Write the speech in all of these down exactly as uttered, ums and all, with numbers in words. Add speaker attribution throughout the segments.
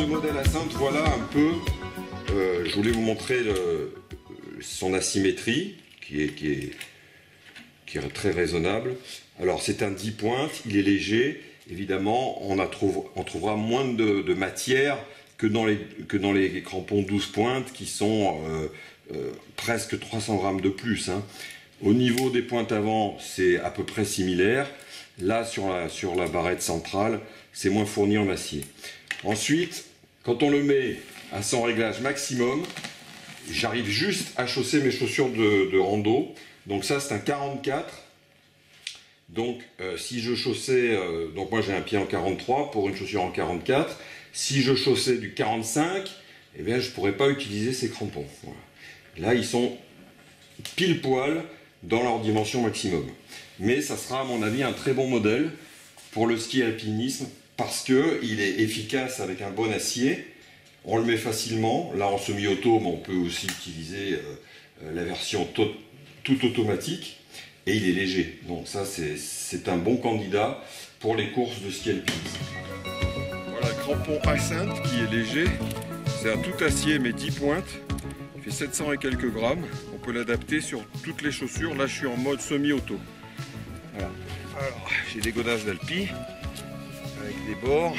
Speaker 1: modèle Ascent, voilà un peu, euh, je voulais vous montrer le, son asymétrie, qui est, qui, est, qui est très raisonnable. Alors c'est un dix pointes, il est léger, évidemment on, a trouve, on trouvera moins de, de matière que dans, les, que dans les crampons douze pointes qui sont euh, euh, presque trois cents grammes de plus. Hein. Au niveau des pointes avant, c'est à peu près similaire. Là, sur la, sur la barrette centrale, c'est moins fourni en acier. Ensuite, quand on le met à son réglage maximum, j'arrive juste à chausser mes chaussures de, de rando. Donc ça, c'est un quarante-quatre. Donc, euh, si je chaussais... Euh, donc moi, j'ai un pied en quarante-trois pour une chaussure en quarante-quatre. Si je chaussais du quarante-cinq, eh bien, je ne pourrais pas utiliser ces crampons. Voilà. Là, ils sont pile poil dans leur dimension maximum. Mais ça sera, à mon avis, un très bon modèle pour le ski alpinisme parce qu'il est efficace avec un bon acier. On le met facilement. Là, en semi-auto, mais on peut aussi utiliser euh, la version tout, tout automatique. Et il est léger. Donc ça, c'est un bon candidat pour les courses de ski alpinisme. Voilà le crampon Ascent qui est léger. C'est un tout acier, mais dix pointes. Il fait sept cents et quelques grammes. On peut l'adapter sur toutes les chaussures. Là, je suis en mode semi-auto. Voilà. Alors, j'ai des godasses d'Alpi avec des bords.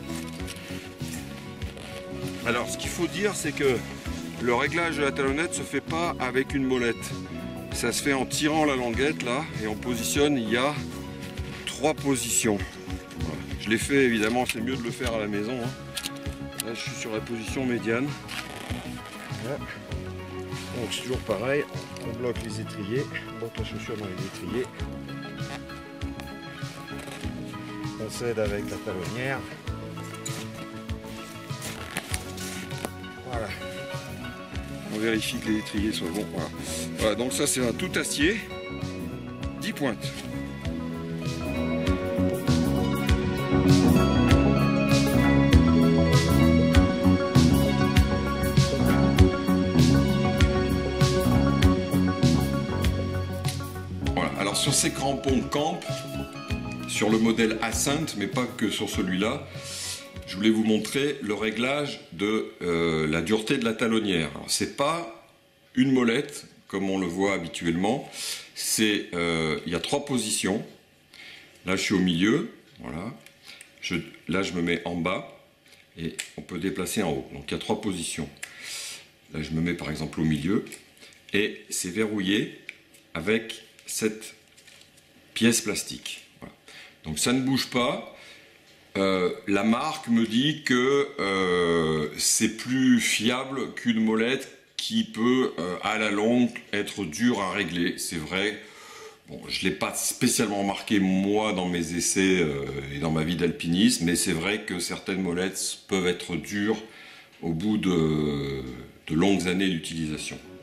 Speaker 1: Alors, ce qu'il faut dire, c'est que le réglage de la talonnette se fait pas avec une molette. Ça se fait en tirant la languette là et on positionne. Il y a trois positions. Voilà. Je l'ai fait évidemment, c'est mieux de le faire à la maison. Hein. Là, je suis sur la position médiane. Voilà. Donc c'est toujours pareil, on bloque les étriers, on bloque la chaussure dans les étriers. On s'aide avec la talonnière. Voilà. On vérifie que les étriers soient bons. Voilà, voilà, donc ça c'est un tout acier, dix pointes. Voilà, alors sur ces crampons Camp, sur le modèle Ascent, mais pas que sur celui-là, je voulais vous montrer le réglage de euh, la dureté de la talonnière. Ce n'est pas une molette, comme on le voit habituellement. C'est, euh, il y a trois positions. Là, je suis au milieu. Voilà. Je, là, je me mets en bas. Et on peut déplacer en haut. Donc, il y a trois positions. Là, je me mets par exemple au milieu. Et c'est verrouillé avec cette pièce plastique. Voilà. Donc, ça ne bouge pas. Euh, la marque me dit que euh, c'est plus fiable qu'une molette qui peut, euh, à la longue, être dure à régler. C'est vrai, bon, je ne l'ai pas spécialement remarqué, moi, dans mes essais euh, et dans ma vie d'alpiniste, mais c'est vrai que certaines molettes peuvent être dures au bout de, de longues années d'utilisation.